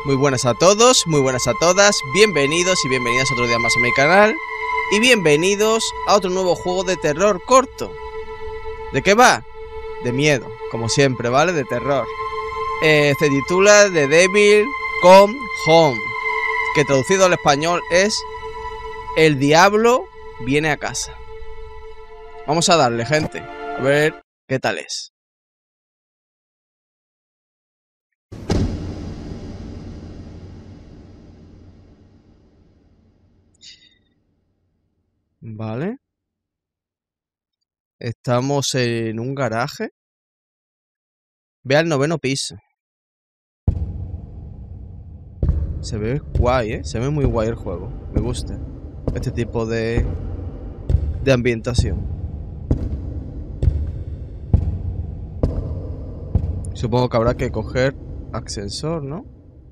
Muy buenas a todos, muy buenas a todas, bienvenidos y bienvenidas otro día más a mi canal y bienvenidos a otro nuevo juego de terror corto. ¿De qué va? De miedo, como siempre, ¿vale? De terror. Se titula The Devil Come Home, que traducido al español es El Diablo Viene a Casa. Vamos a darle, gente, a ver qué tal es. Vale. Estamos en un garaje. Ve al 9º piso. Se ve guay, ¿eh? Se ve muy guay el juego. Me gusta este tipo de ambientación. Supongo que habrá que coger ascensor, ¿no?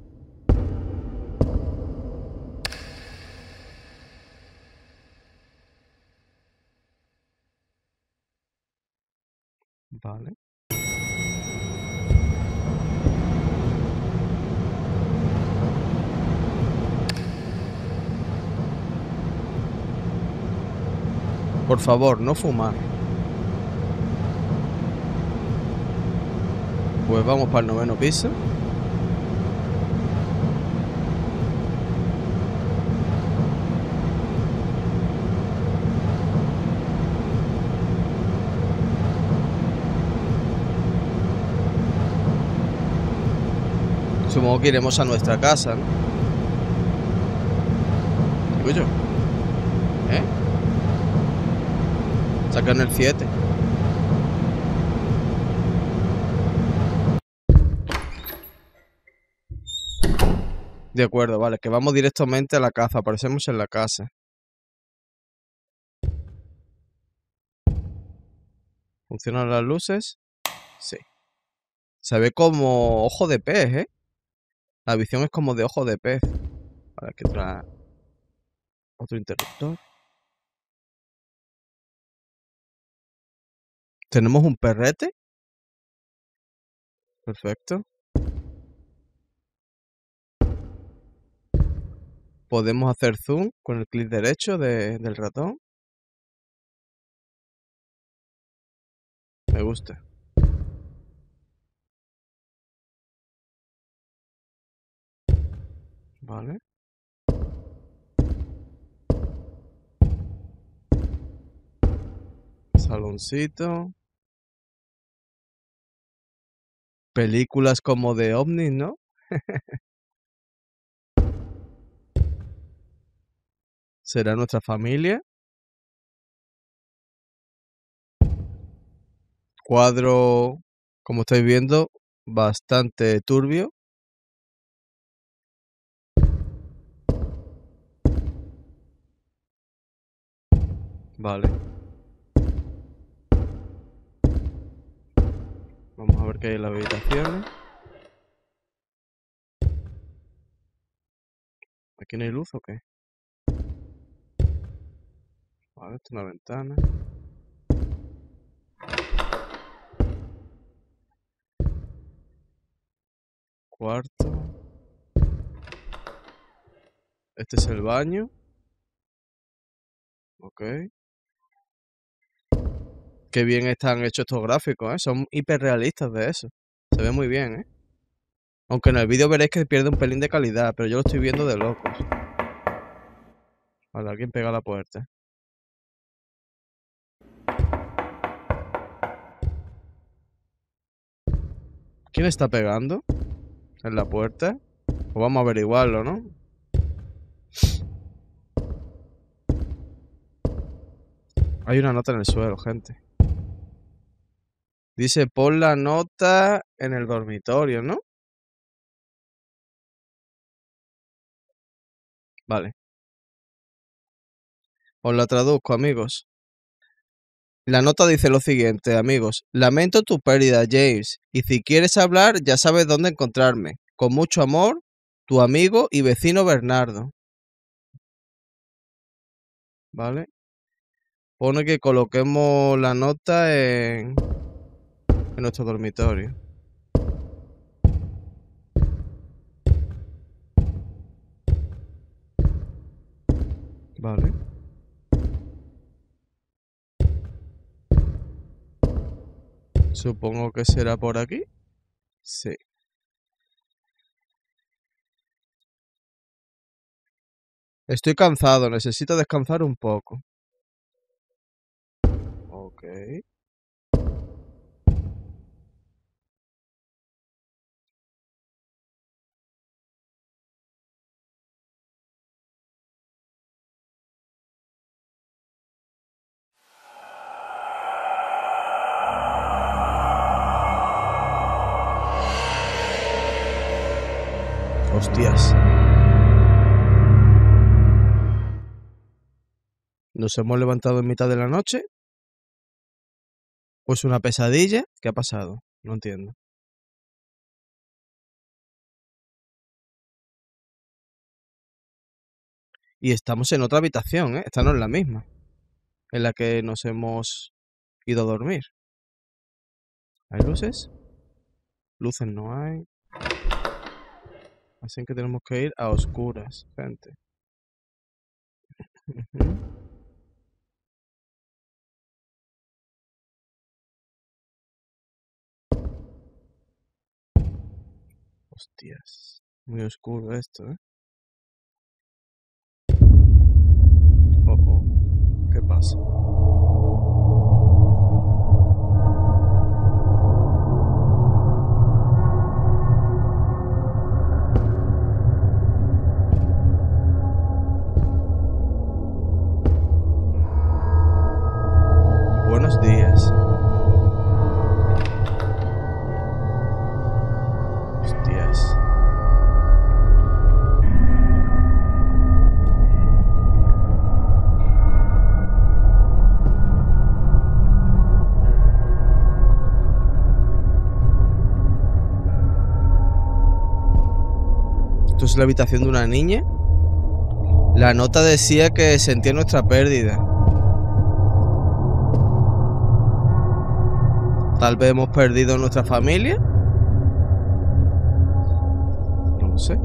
Vale. Por favor, no fumar. Pues vamos para el 9º piso. Supongo que iremos a nuestra casa, ¿no? Digo yo. ¿Eh? Sacan el 7. De acuerdo, vale, que vamos directamente a la casa. Aparecemos en la casa. ¿Funcionan las luces? Sí. Se ve como ojo de pez, ¿eh? La visión es como de ojo de pez. Vale, aquí otro interruptor. ¿Tenemos un perrete? Perfecto. Podemos hacer zoom con el clic derecho del ratón. Me gusta. Vale. Saloncito. Películas como de ovnis, ¿no? ¿Será nuestra familia? Cuadro, como estáis viendo, bastante turbio. Vale. Vamos a ver qué hay en las habitaciones. ¿Aquí no hay luz o qué? Vale, esto es una ventana. Cuarto. Este es el baño. Ok. Qué bien están hechos estos gráficos, ¿eh? Son hiperrealistas de eso. Se ve muy bien, ¿eh? Aunque en el vídeo veréis que pierde un pelín de calidad, pero yo lo estoy viendo de locos. Vale, alguien pega a la puerta. ¿Quién está pegando en la puerta? Pues vamos a averiguarlo, ¿no? Hay una nota en el suelo, gente. Dice, pon la nota en el dormitorio, ¿no? Vale. Os la traduzco, amigos. La nota dice lo siguiente, amigos. Lamento tu pérdida, James. Y si quieres hablar, ya sabes dónde encontrarme. Con mucho amor, tu amigo y vecino Bernardo. ¿Vale? Pone que coloquemos la nota en nuestro dormitorio. Vale. Supongo que será por aquí. Sí. Estoy cansado, necesito descansar un poco. Ok. Hostias. ¿Nos hemos levantado en mitad de la noche? ¿O es una pesadilla? ¿Qué ha pasado? No entiendo. Y estamos en otra habitación, ¿eh? Esta no es la misma en la que nos hemos ido a dormir. ¿Hay luces? Luces no hay. Así que tenemos que ir a oscuras, gente. Hostias. Muy oscuro esto, ¿eh? Oh, oh. ¿Qué pasa? Buenos días. Hostias. Esto es la habitación de una niña. La nota decía que sentía nuestra pérdida. Tal vez hemos perdido nuestra familia. No lo sé.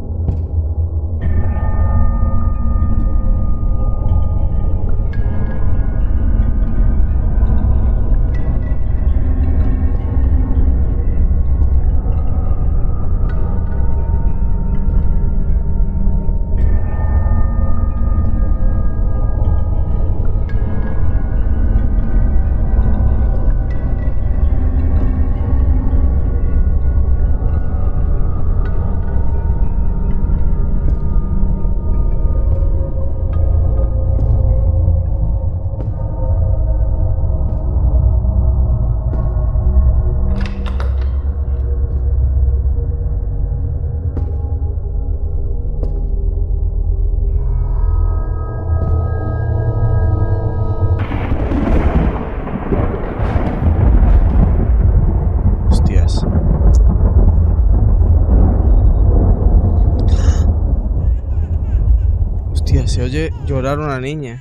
Se oye llorar una niña.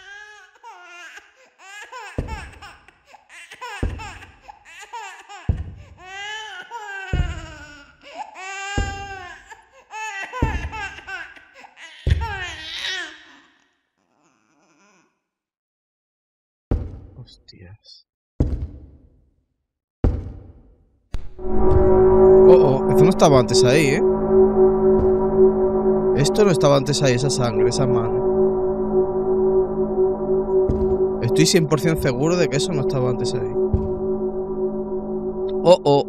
Hostias. Oh, esto no estaba antes ahí, ¿eh? Esto no estaba antes ahí, esa sangre, esa mano. Estoy 100% seguro de que eso no estaba antes ahí. Oh.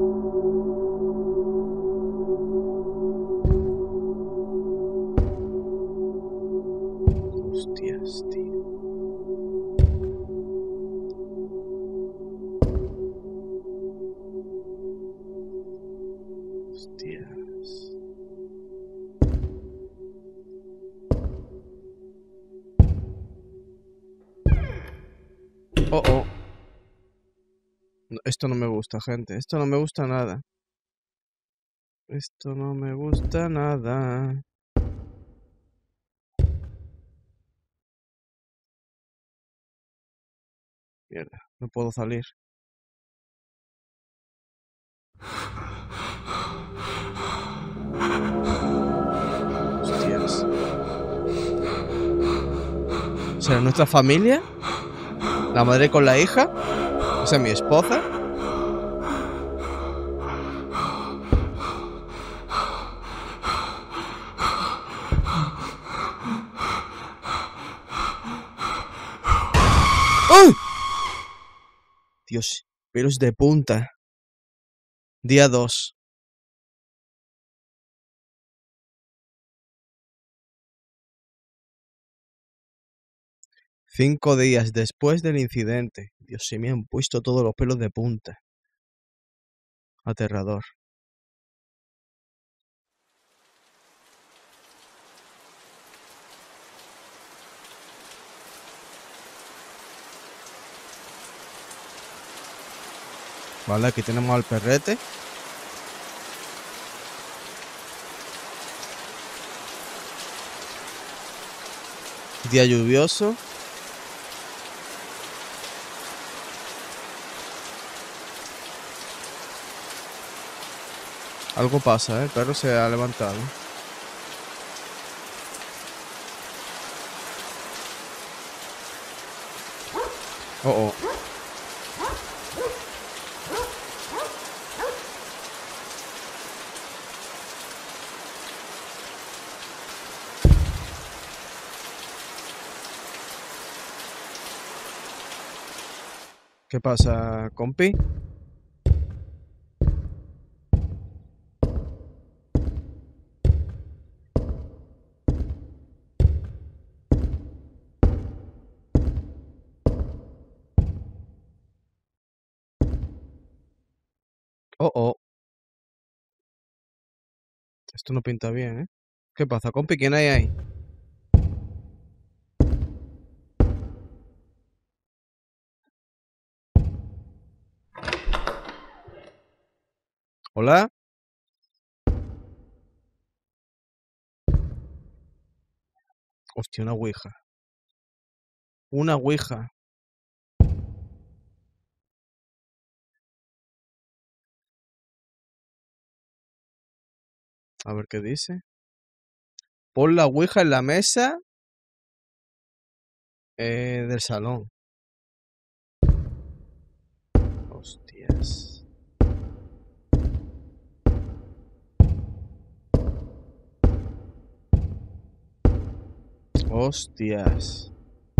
Hostias, tío. Hostias. Oh. No, esto no me gusta, gente. Esto no me gusta nada. Esto no me gusta nada. Mierda, no puedo salir. Hostias. ¿Será nuestra familia? ¿La madre con la hija? O sea, mi esposa. ¡Uy! Dios, pelos de punta. Día 2. Cinco días después del incidente. Dios, se me han puesto todos los pelos de punta. Aterrador. Vale, aquí tenemos al perrete. Día lluvioso. Algo pasa, ¿eh? El perro se ha levantado. Oh, oh. ¿Qué pasa, compi? Oh, oh. Esto no pinta bien, ¿eh? ¿Qué pasa, compi? ¿Quién hay ahí? ¿Hola? Hostia, una ouija. Una ouija. A ver qué dice. Pon la ouija en la mesa del salón. Hostias. Hostias.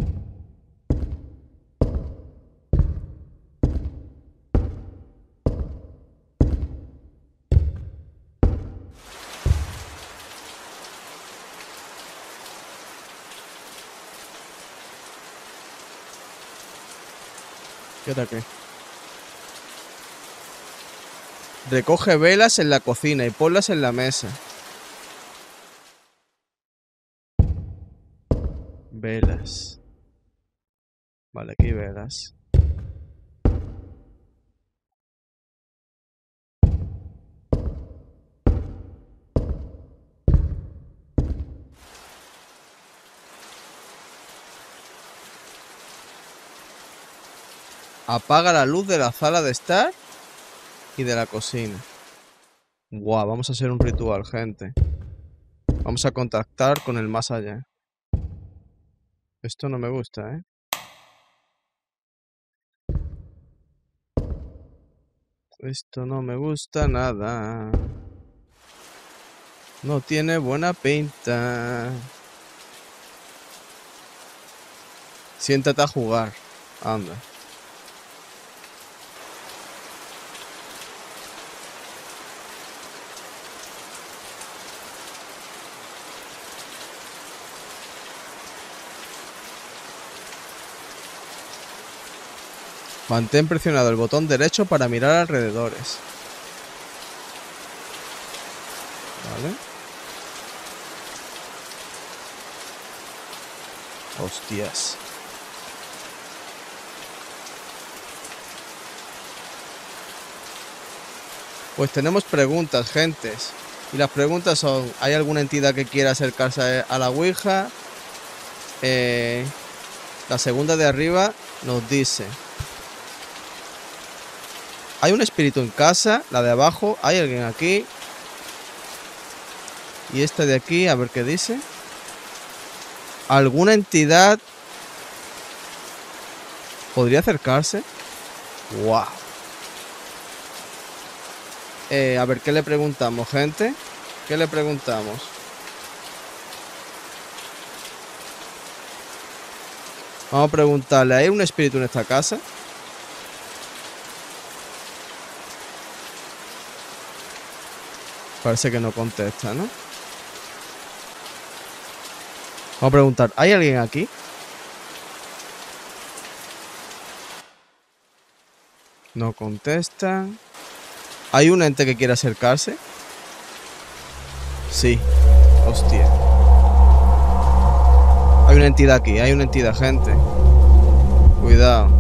¿Qué tal qué? Recoge velas en la cocina y ponlas en la mesa. Velas. Vale, aquí velas. Apaga la luz de la sala de estar y de la cocina. Guau, vamos a hacer un ritual, gente. Vamos a contactar con el más allá. Esto no me gusta, ¿eh? Esto no me gusta nada. No tiene buena pinta. Siéntate a jugar. Anda. Mantén presionado el botón derecho para mirar alrededores. Vale. Hostias. Pues tenemos preguntas, gentes. Y las preguntas son: ¿hay alguna entidad que quiera acercarse a la ouija? La segunda de arriba nos dice: ¿hay un espíritu en casa? La de abajo: ¿hay alguien aquí? Y esta de aquí, a ver qué dice. ¿Alguna entidad ¿Podría acercarse? ¡Wow! A ver, ¿qué le preguntamos, gente? ¿Qué le preguntamos? Vamos a preguntarle, ¿hay un espíritu en esta casa? Parece que no contesta, ¿no? Vamos a preguntar, ¿hay alguien aquí? No contesta. ¿Hay un ente que quiere acercarse? Sí. Hostia. Hay una entidad aquí, hay una entidad, gente. Cuidado.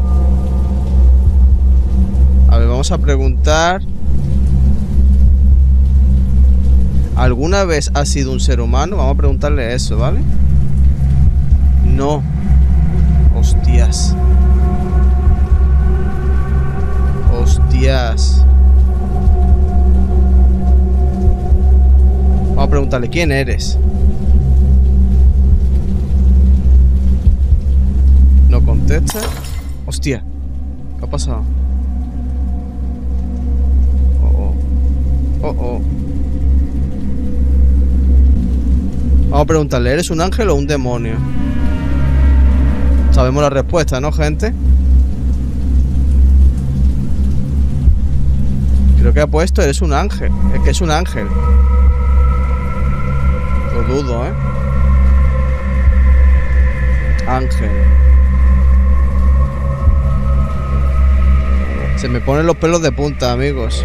A ver, vamos a preguntar. ¿Alguna vez ha sido un ser humano? Vamos a preguntarle eso, ¿vale? No. Hostias. Hostias. Vamos a preguntarle, ¿quién eres? No contesta. Hostia. ¿Qué ha pasado? Oh, oh. Oh, oh. Vamos a preguntarle, ¿eres un ángel o un demonio? Sabemos la respuesta, ¿no, gente? Creo que ha puesto, eres un ángel. Es que es un ángel. Lo dudo, ¿eh? Ángel. Se me ponen los pelos de punta, amigos.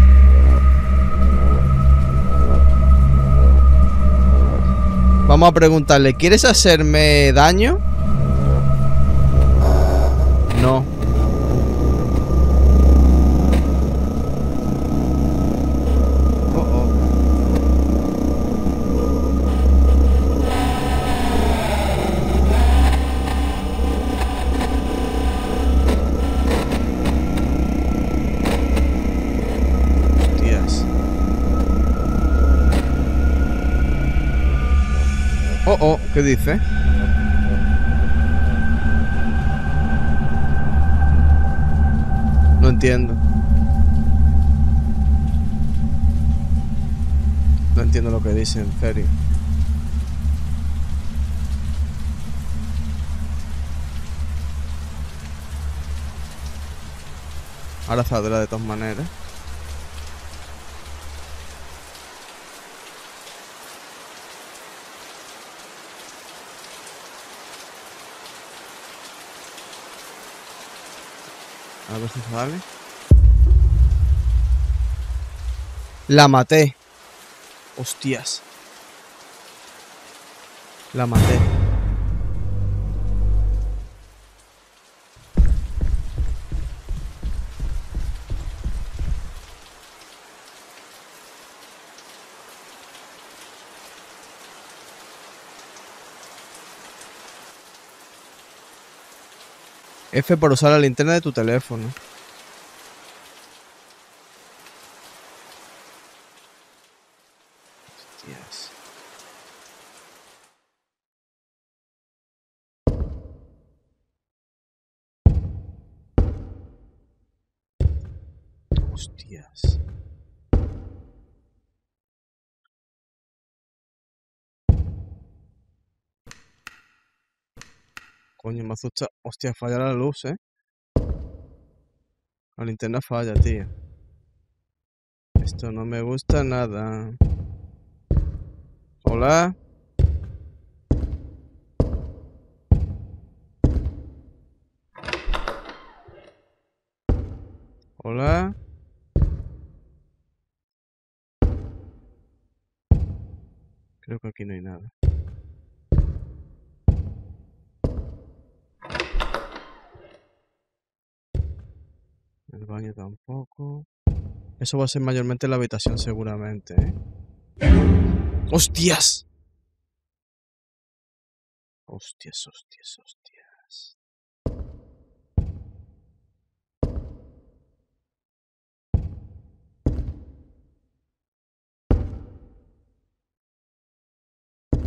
Vamos a preguntarle, ¿quieres hacerme daño? No. Oh, oh. Hostias. Oh, oh, ¿qué dice? No entiendo. No entiendo lo que dice, en serio. Ahora saldrá de todas maneras. A ver si sale. La maté. Hostias. La maté. F por usar la linterna de tu teléfono. Hostias. Hostias. Coño, me asusta. Hostia, falla la luz, La linterna falla, tío. Esto no me gusta nada. Hola. Hola. Creo que aquí no hay nada. El baño tampoco. Eso va a ser mayormente en la habitación seguramente, ¡Hostias! Hostias, hostias, hostias.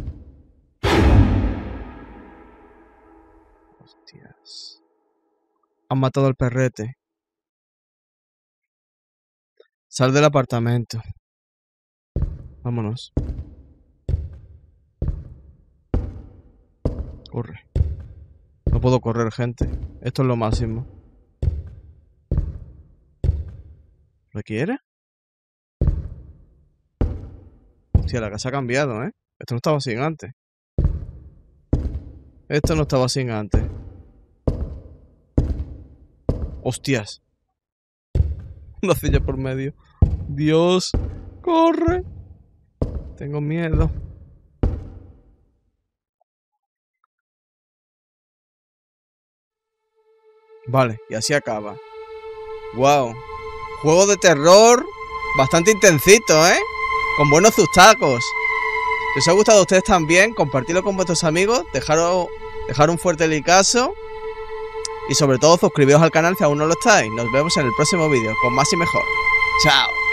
Hostias. Han matado al perrete. Sal del apartamento. Vámonos. Corre. No puedo correr, gente. Esto es lo máximo. ¿Requiere? Hostia, la casa ha cambiado, ¿eh? Esto no estaba así antes. Esto no estaba así antes. Hostias. Una silla por medio. Dios. Corre. Tengo miedo. Vale, y así acaba. Wow. Juego de terror bastante intensito, ¿eh? Con buenos sustacos. Si os ha gustado a ustedes también, compartidlo con vuestros amigos, dejar un fuerte licazo y sobre todo suscribiros al canal si aún no lo estáis. Nos vemos en el próximo vídeo con más y mejor. ¡Chao!